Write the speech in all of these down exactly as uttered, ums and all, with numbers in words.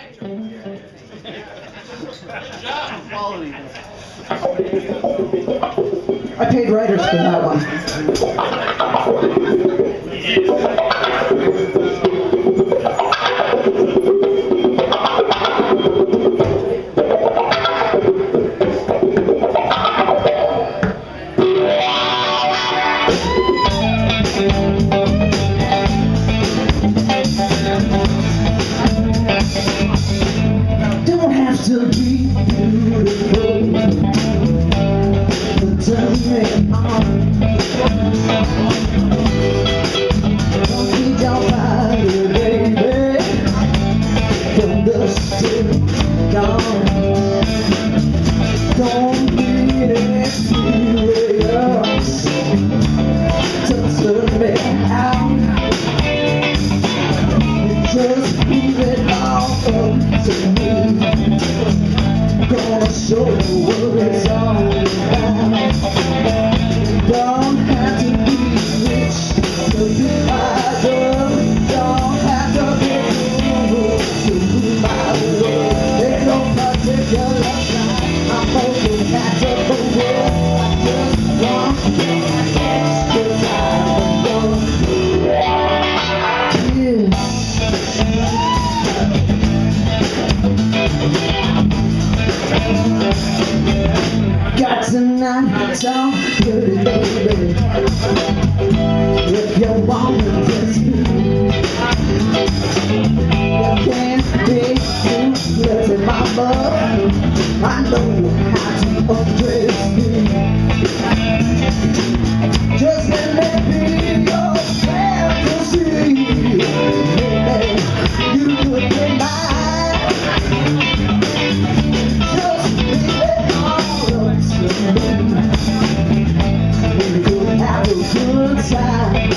I paid writers for that one. Don't have to be beautiful. Turn me on. Don't be down by the baby. From the still gone. Don't need experience to turn me out. Just leave it all up to me. Gonna show you what it's all about. Don't have to be rich to be my girl. Don't have to be cool to be my world. There's no particular time. I'm hoping that's a world. I just want extra time alone. Got tonight, so pretty baby. If you want to kiss me, you can't be too close in my butt. I know how to undress me. Just let me be your fantasy. Baby, you could be mine. Just leave it all up to me. We could have a good time.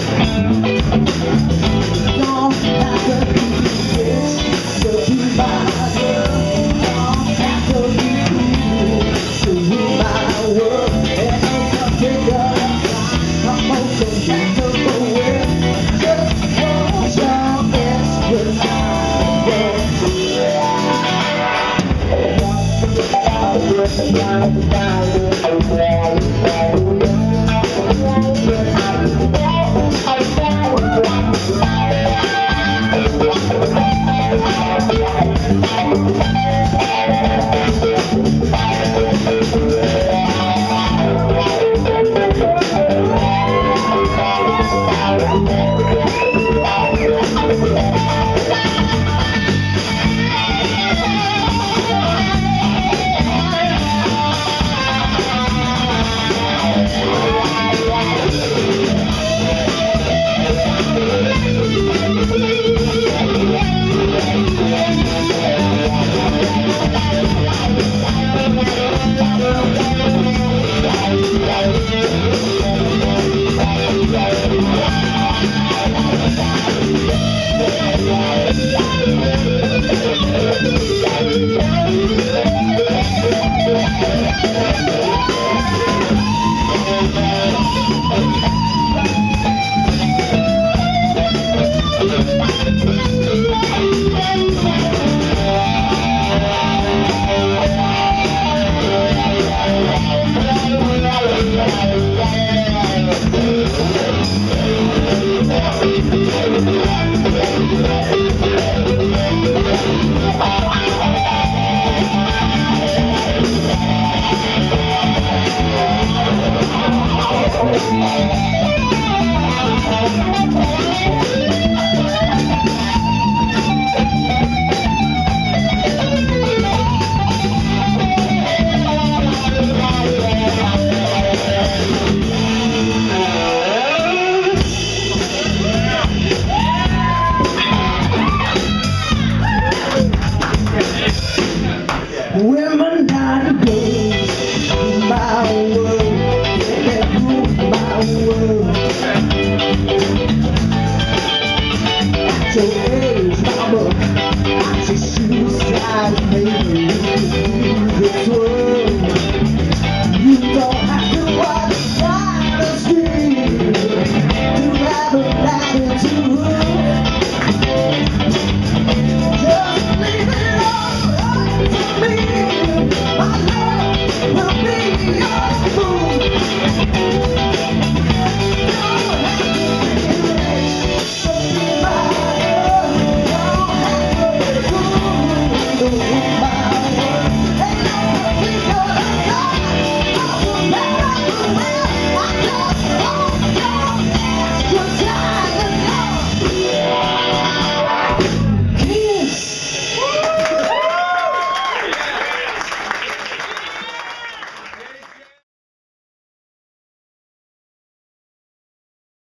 Don't have to be rich to be my girl. Don't have to be cool to be my world. And no particular time. I'm open back to the world. Just want your extra time. Women gotta go my world, they rule my world. At your age, mama, at your shoe size, baby.